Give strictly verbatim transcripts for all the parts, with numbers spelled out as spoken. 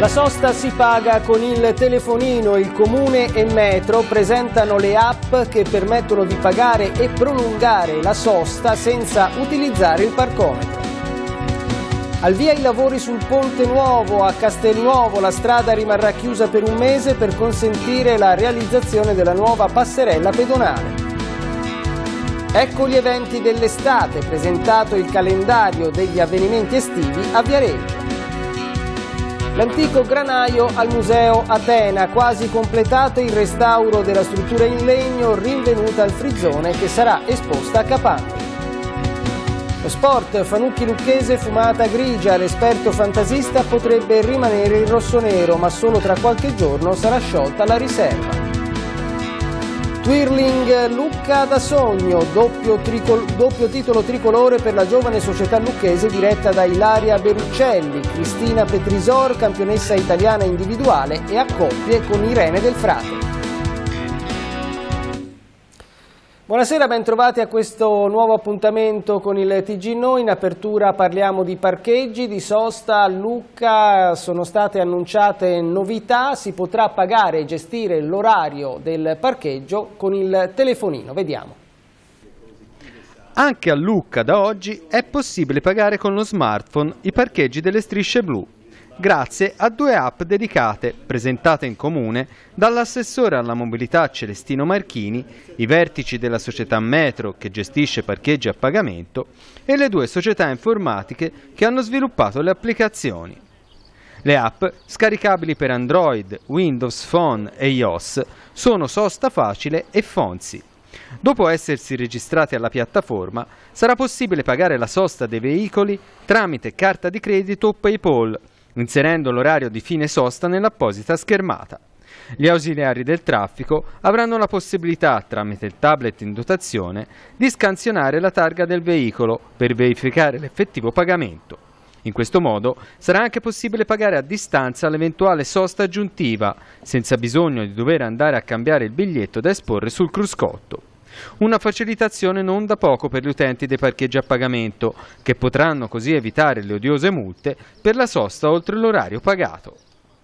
La sosta si paga con il telefonino. Il Comune e Metro presentano le app che permettono di pagare e prolungare la sosta senza utilizzare il parcometro. Al via i lavori sul Ponte Nuovo. A Castelnuovo la strada rimarrà chiusa per un mese per consentire la realizzazione della nuova passerella pedonale. Ecco gli eventi dell'estate, presentato il calendario degli avvenimenti estivi a Viareggio. L'antico granaio al Museo Atena, quasi completato il restauro della struttura in legno rinvenuta al Frizzone che sarà esposta a Capangoli. Lo sport, Fanucchi Lucchese fumata grigia, l'esperto fantasista potrebbe rimanere il rossonero ma solo tra qualche giorno sarà sciolta la riserva. Twirling Lucca da sogno, doppio, tricol- doppio titolo tricolore per la giovane società lucchese diretta da Ilaria Beruccelli, Cristina Petrisor, campionessa italiana individuale e a coppie con Irene Del Frate. Buonasera, ben trovati a questo nuovo appuntamento con il T G Noi. In apertura parliamo di parcheggi, di sosta a Lucca, sono state annunciate novità, si potrà pagare e gestire l'orario del parcheggio con il telefonino, vediamo. Anche a Lucca da oggi è possibile pagare con lo smartphone i parcheggi delle strisce blu, grazie a due app dedicate, presentate in comune dall'assessore alla mobilità Celestino Marchini, i vertici della società Metro che gestisce parcheggi a pagamento e le due società informatiche che hanno sviluppato le applicazioni. Le app, scaricabili per Android, Windows Phone e iOS, sono Sosta Facile e Fonzi. Dopo essersi registrati alla piattaforma, sarà possibile pagare la sosta dei veicoli tramite carta di credito o PayPal, inserendo l'orario di fine sosta nell'apposita schermata. Gli ausiliari del traffico avranno la possibilità, tramite il tablet in dotazione, di scansionare la targa del veicolo per verificare l'effettivo pagamento. In questo modo sarà anche possibile pagare a distanza l'eventuale sosta aggiuntiva, senza bisogno di dover andare a cambiare il biglietto da esporre sul cruscotto. Una facilitazione non da poco per gli utenti dei parcheggi a pagamento, che potranno così evitare le odiose multe per la sosta oltre l'orario pagato.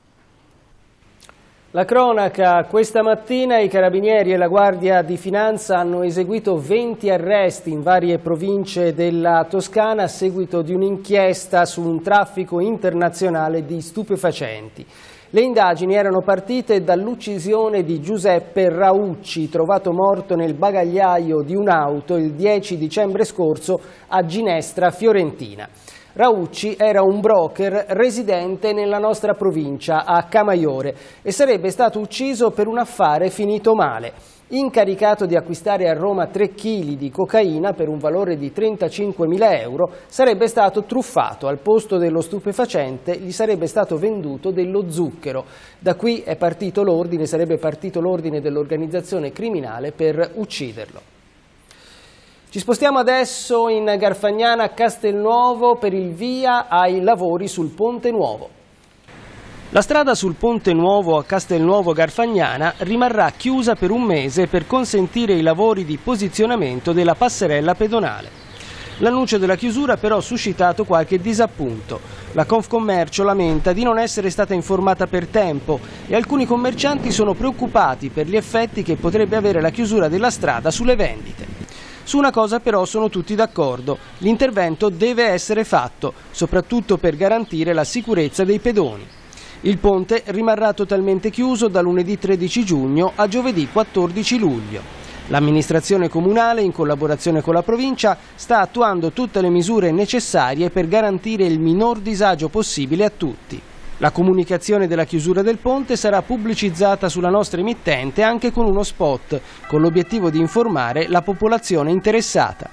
La cronaca, questa mattina i Carabinieri e la Guardia di Finanza hanno eseguito venti arresti in varie province della Toscana a seguito di un'inchiesta su un traffico internazionale di stupefacenti. Le indagini erano partite dall'uccisione di Giuseppe Raucci, trovato morto nel bagagliaio di un'auto il dieci dicembre scorso a Ginestra, Fiorentina. Raucci era un broker residente nella nostra provincia, a Camaiore, e sarebbe stato ucciso per un affare finito male. Incaricato di acquistare a Roma tre chili di cocaina per un valore di trentacinquemila euro, sarebbe stato truffato. Al posto dello stupefacente gli sarebbe stato venduto dello zucchero. Da qui è partito l'ordine, sarebbe partito l'ordine dell'organizzazione criminale per ucciderlo. Ci spostiamo adesso in Garfagnana a Castelnuovo per il via ai lavori sul Ponte Nuovo. La strada sul Ponte Nuovo a Castelnuovo Garfagnana rimarrà chiusa per un mese per consentire i lavori di posizionamento della passerella pedonale. L'annuncio della chiusura però ha suscitato qualche disappunto. La Confcommercio lamenta di non essere stata informata per tempo e alcuni commercianti sono preoccupati per gli effetti che potrebbe avere la chiusura della strada sulle vendite. Su una cosa però sono tutti d'accordo: l'intervento deve essere fatto, soprattutto per garantire la sicurezza dei pedoni. Il ponte rimarrà totalmente chiuso da lunedì tredici giugno a giovedì quattordici luglio. L'amministrazione comunale, in collaborazione con la provincia, sta attuando tutte le misure necessarie per garantire il minor disagio possibile a tutti. La comunicazione della chiusura del ponte sarà pubblicizzata sulla nostra emittente anche con uno spot, con l'obiettivo di informare la popolazione interessata.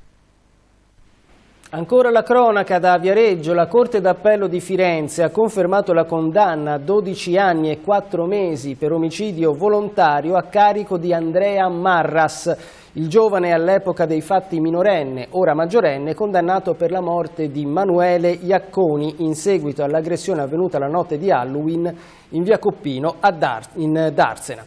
Ancora la cronaca da Viareggio. La Corte d'Appello di Firenze ha confermato la condanna a dodici anni e quattro mesi per omicidio volontario a carico di Andrea Marras, il giovane all'epoca dei fatti minorenne, ora maggiorenne, condannato per la morte di Manuele Iacconi in seguito all'aggressione avvenuta la notte di Halloween in via Coppino a Dar- in Darsena.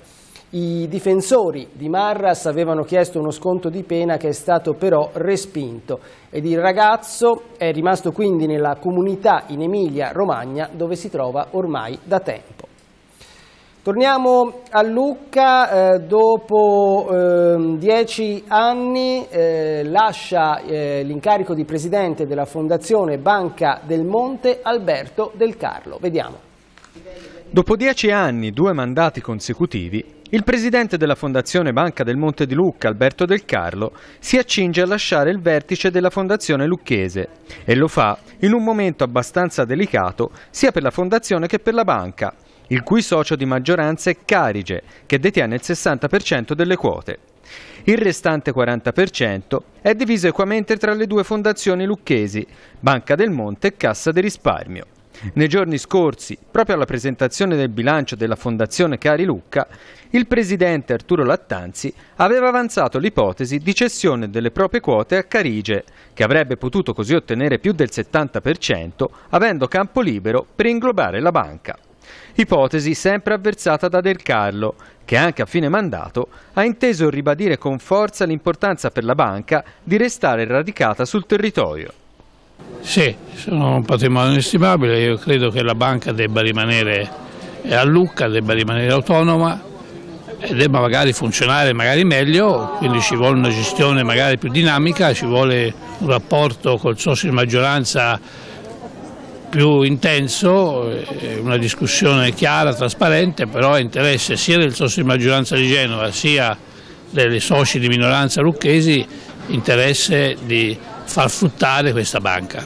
I difensori di Marras avevano chiesto uno sconto di pena che è stato però respinto ed il ragazzo è rimasto quindi nella comunità in Emilia-Romagna, dove si trova ormai da tempo. Torniamo a Lucca, eh, dopo eh, dieci anni eh, lascia eh, l'incarico di presidente della Fondazione Banca del Monte Alberto Del Carlo. Vediamo. Dopo dieci anni, due mandati consecutivi, il presidente della Fondazione Banca del Monte di Lucca, Alberto Del Carlo, si accinge a lasciare il vertice della Fondazione Lucchese e lo fa in un momento abbastanza delicato sia per la Fondazione che per la banca, il cui socio di maggioranza è Carige, che detiene il sessanta per cento delle quote. Il restante quaranta per cento è diviso equamente tra le due fondazioni lucchesi, Banca del Monte e Cassa di Risparmio. Nei giorni scorsi, proprio alla presentazione del bilancio della Fondazione Cari Lucca, il presidente Arturo Lattanzi aveva avanzato l'ipotesi di cessione delle proprie quote a Carige, che avrebbe potuto così ottenere più del settanta per cento, avendo campo libero per inglobare la banca. Ipotesi sempre avversata da Del Carlo, che anche a fine mandato ha inteso ribadire con forza l'importanza per la banca di restare radicata sul territorio. Sì, sono un patrimonio inestimabile, io credo che la banca debba rimanere a Lucca, debba rimanere autonoma e debba magari funzionare magari meglio, quindi ci vuole una gestione magari più dinamica, ci vuole un rapporto col socio di maggioranza più intenso, una discussione chiara, trasparente, però è interesse sia del socio di maggioranza di Genova sia dei soci di minoranza lucchesi, interesse di far fruttare questa banca.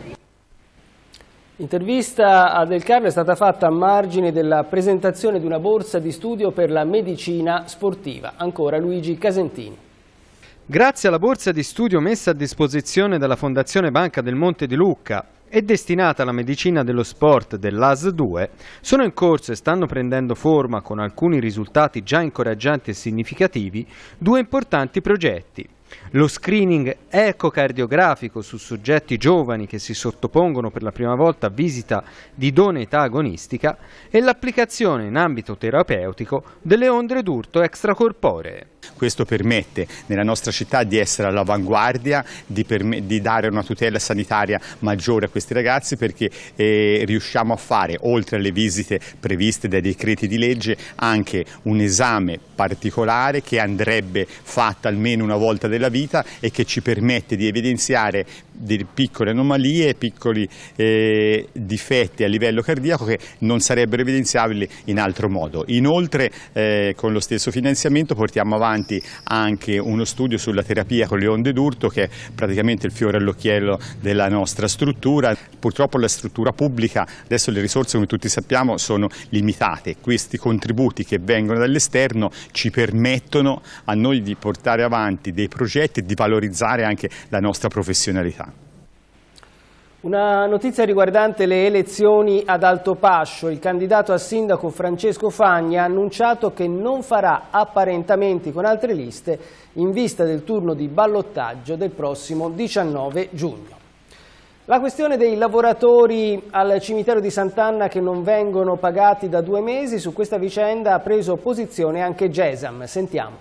L'intervista a Del Carlo è stata fatta a margine della presentazione di una borsa di studio per la medicina sportiva. Ancora Luigi Casentini. Grazie alla borsa di studio messa a disposizione dalla Fondazione Banca del Monte di Lucca e destinata alla medicina dello sport dell'A S due, sono in corso e stanno prendendo forma, con alcuni risultati già incoraggianti e significativi, due importanti progetti. Lo screening ecocardiografico su soggetti giovani che si sottopongono per la prima volta a visita di idoneità agonistica e l'applicazione in ambito terapeutico delle onde d'urto extracorporee. Questo permette nella nostra città di essere all'avanguardia, di, di dare una tutela sanitaria maggiore a questi ragazzi, perché eh, riusciamo a fare, oltre alle visite previste dai decreti di legge, anche un esame particolare che andrebbe fatto almeno una volta della vita e che ci permette di evidenziare delle piccole anomalie, piccoli eh, difetti a livello cardiaco che non sarebbero evidenziabili in altro modo. Inoltre eh, con lo stesso finanziamento portiamo avanti anche uno studio sulla terapia con le onde d'urto, che è praticamente il fiore all'occhiello della nostra struttura. Purtroppo la struttura pubblica, adesso le risorse come tutti sappiamo sono limitate, questi contributi che vengono dall'esterno ci permettono a noi di portare avanti dei progetti e di valorizzare anche la nostra professionalità. Una notizia riguardante le elezioni ad Altopascio. Il candidato a sindaco Francesco Fagni ha annunciato che non farà apparentamenti con altre liste in vista del turno di ballottaggio del prossimo diciannove giugno. La questione dei lavoratori al cimitero di Sant'Anna che non vengono pagati da due mesi, su questa vicenda ha preso posizione anche Gesam. Sentiamo.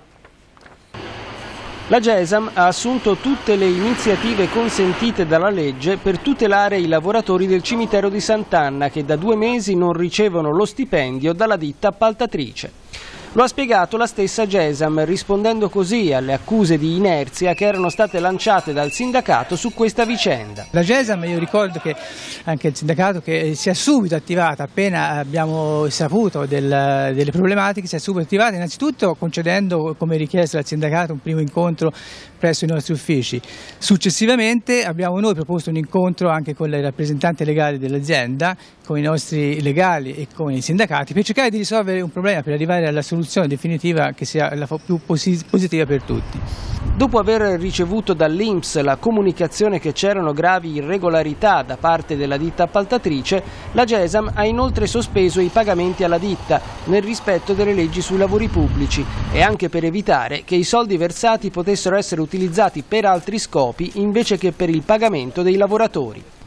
La Gesam ha assunto tutte le iniziative consentite dalla legge per tutelare i lavoratori del cimitero di Sant'Anna che da due mesi non ricevono lo stipendio dalla ditta appaltatrice. Lo ha spiegato la stessa Gesam, rispondendo così alle accuse di inerzia che erano state lanciate dal sindacato su questa vicenda. La Gesam, io ricordo che anche il sindacato che si è subito attivata appena abbiamo saputo del, delle problematiche, si è subito attivata innanzitutto concedendo come richiesta dal sindacato un primo incontro presso i nostri uffici. Successivamente abbiamo noi proposto un incontro anche con le rappresentanti legali dell'azienda, con i nostri legali e con i sindacati, per cercare di risolvere un problema, per arrivare alla soluzione definitiva che sia la più positiva per tutti. Dopo aver ricevuto dall'I N P S la comunicazione che c'erano gravi irregolarità da parte della ditta appaltatrice, la Gesam ha inoltre sospeso i pagamenti alla ditta nel rispetto delle leggi sui lavori pubblici e anche per evitare che i soldi versati potessero essere utilizzati per altri scopi invece che per il pagamento dei lavoratori.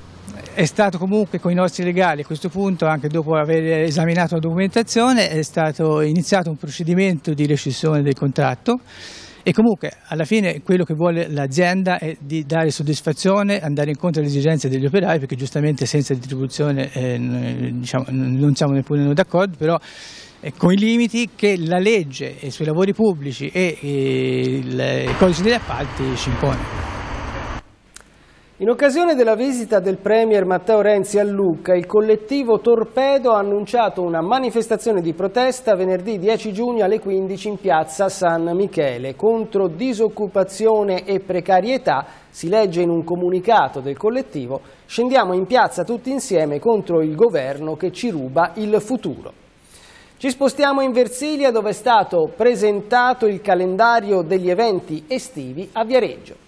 È stato comunque con i nostri legali a questo punto, anche dopo aver esaminato la documentazione, è stato iniziato un procedimento di rescissione del contratto e comunque alla fine quello che vuole l'azienda è di dare soddisfazione, andare incontro alle esigenze degli operai, perché giustamente senza distribuzione eh, diciamo, non siamo neppure noi d'accordo, però eh, con i limiti che la legge sui lavori pubblici e, e il codice degli appalti ci impone. In occasione della visita del Premier Matteo Renzi a Lucca, il collettivo Torpedo ha annunciato una manifestazione di protesta venerdì dieci giugno alle quindici in piazza San Michele. Contro disoccupazione e precarietà, si legge in un comunicato del collettivo, scendiamo in piazza tutti insieme contro il governo che ci ruba il futuro. Ci spostiamo in Versilia, dove è stato presentato il calendario degli eventi estivi a Viareggio.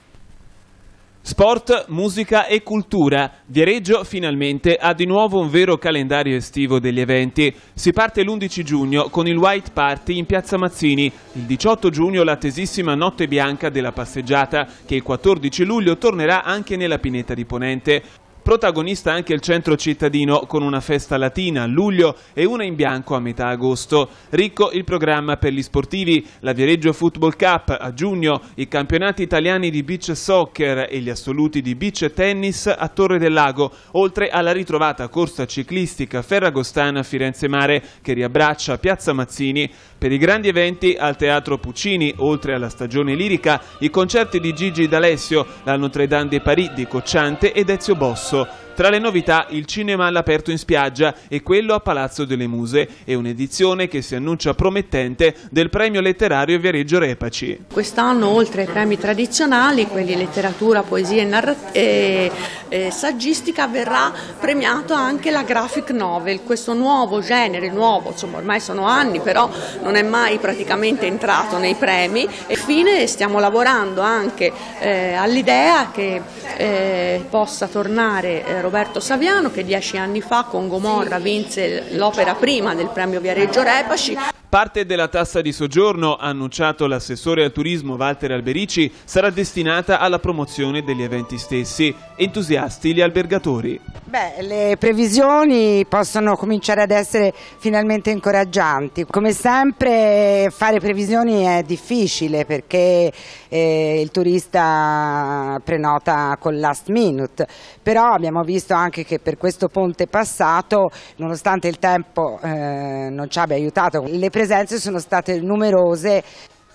Sport, musica e cultura. Viareggio finalmente ha di nuovo un vero calendario estivo degli eventi. Si parte l'undici giugno con il White Party in Piazza Mazzini, il diciotto giugno l'attesissima Notte Bianca della Passeggiata, che il quattordici luglio tornerà anche nella Pineta di Ponente. Protagonista anche il centro cittadino con una festa latina a luglio e una in bianco a metà agosto. Ricco il programma per gli sportivi, la Viareggio Football Cup a giugno, i campionati italiani di beach soccer e gli assoluti di beach tennis a Torre del Lago, oltre alla ritrovata corsa ciclistica ferragostana Firenze Mare che riabbraccia Piazza Mazzini. Per i grandi eventi al Teatro Puccini, oltre alla stagione lirica, i concerti di Gigi D'Alessio, la Notre Dame de Paris di Cocciante ed Ezio Bosso. Tra le novità il cinema all'aperto in spiaggia e quello a Palazzo delle Muse e un'edizione che si annuncia promettente del premio letterario Viareggio Repaci. Quest'anno oltre ai premi tradizionali, quelli letteratura, poesia e, narrat- e, e saggistica, verrà premiato anche la graphic novel, questo nuovo genere, nuovo, insomma ormai sono anni, però non è mai praticamente entrato nei premi. E infine stiamo lavorando anche eh, all'idea che eh, possa tornare eh, Roberto Saviano, che dieci anni fa con Gomorra vinse l'opera prima del premio Viareggio Repaci. Parte della tassa di soggiorno, ha annunciato l'assessore al turismo Walter Alberici, sarà destinata alla promozione degli eventi stessi. Entusiasti gli albergatori. Beh, le previsioni possono cominciare ad essere finalmente incoraggianti. Come sempre fare previsioni è difficile perché eh, il turista prenota col last minute, però abbiamo visto anche che per questo ponte passato, nonostante il tempo eh, non ci abbia aiutato, le presenze sono state numerose.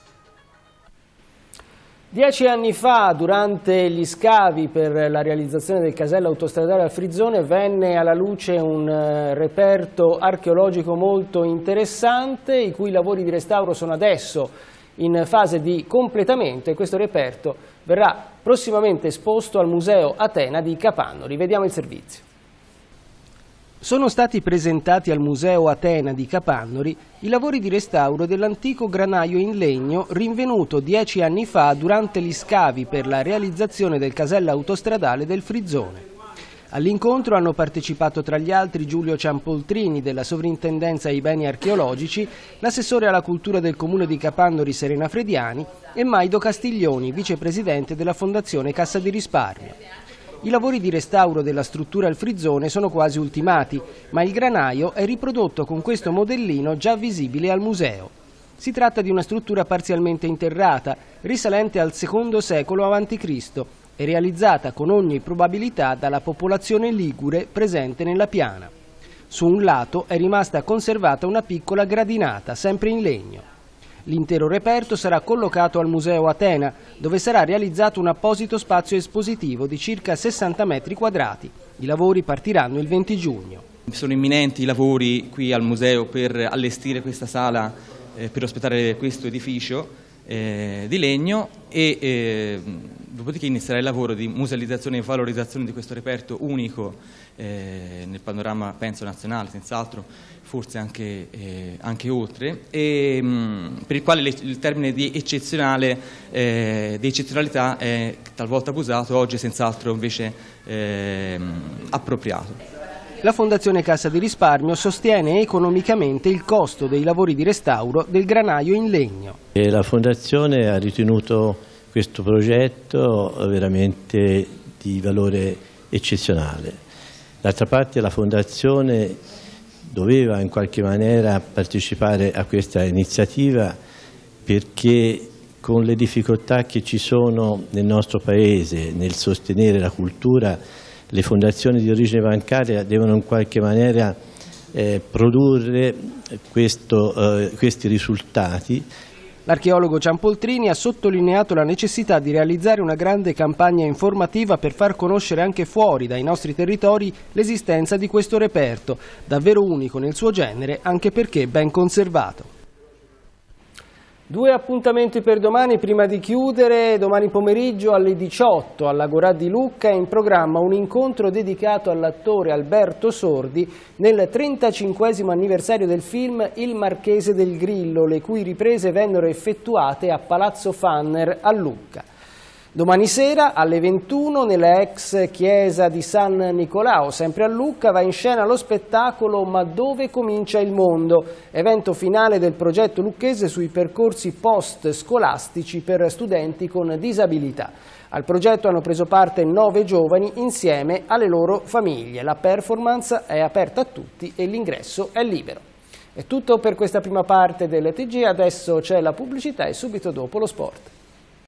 Dieci anni fa, durante gli scavi per la realizzazione del casello autostradale al Frizzone, venne alla luce un reperto archeologico molto interessante, i cui lavori di restauro sono adesso in fase di completamento, e questo reperto verrà prossimamente esposto al Museo Atena di Capannori. Vediamo il servizio. Sono stati presentati al Museo Atena di Capannori i lavori di restauro dell'antico granaio in legno rinvenuto dieci anni fa durante gli scavi per la realizzazione del casello autostradale del Frizzone. All'incontro hanno partecipato tra gli altri Giulio Ciampoltrini della Sovrintendenza ai Beni Archeologici, l'assessore alla cultura del Comune di Capannori Serena Frediani e Maido Castiglioni, vicepresidente della Fondazione Cassa di Risparmio. I lavori di restauro della struttura al Frizzone sono quasi ultimati, ma il granaio è riprodotto con questo modellino già visibile al museo. Si tratta di una struttura parzialmente interrata, risalente al secondo secolo avanti Cristo e realizzata con ogni probabilità dalla popolazione ligure presente nella piana. Su un lato è rimasta conservata una piccola gradinata, sempre in legno. L'intero reperto sarà collocato al Museo Atena, dove sarà realizzato un apposito spazio espositivo di circa sessanta metri quadrati. I lavori partiranno il venti giugno. Sono imminenti i lavori qui al museo per allestire questa sala, eh, per ospitare questo edificio eh, di legno e eh, dopodiché inizierà il lavoro di musealizzazione e valorizzazione di questo reperto unico eh, nel panorama, penso, nazionale, senz'altro, forse anche, eh, anche oltre, e mh, per il quale le, il termine di eccezionale, eh, di eccezionalità è talvolta abusato, oggi è senz'altro invece eh, appropriato. La Fondazione Cassa di Risparmio sostiene economicamente il costo dei lavori di restauro del granaio in legno. E la Fondazione ha ritenuto questo progetto veramente di valore eccezionale. D'altra parte la Fondazione doveva in qualche maniera partecipare a questa iniziativa perché con le difficoltà che ci sono nel nostro Paese nel sostenere la cultura, le fondazioni di origine bancaria devono in qualche maniera eh, produrre questo, eh, questi risultati. L'archeologo Ciampoltrini ha sottolineato la necessità di realizzare una grande campagna informativa per far conoscere anche fuori dai nostri territori l'esistenza di questo reperto, davvero unico nel suo genere anche perché ben conservato. Due appuntamenti per domani prima di chiudere. Domani pomeriggio alle diciotto all'Agorà di Lucca è in programma un incontro dedicato all'attore Alberto Sordi nel trentacinquesimo anniversario del film Il Marchese del Grillo, le cui riprese vennero effettuate a Palazzo Fanner a Lucca. Domani sera alle ventuno nella ex chiesa di San Nicolao, sempre a Lucca, va in scena lo spettacolo Ma dove comincia il mondo, evento finale del progetto lucchese sui percorsi post-scolastici per studenti con disabilità. Al progetto hanno preso parte nove giovani insieme alle loro famiglie. La performance è aperta a tutti e l'ingresso è libero. È tutto per questa prima parte del T G, adesso c'è la pubblicità e subito dopo lo sport.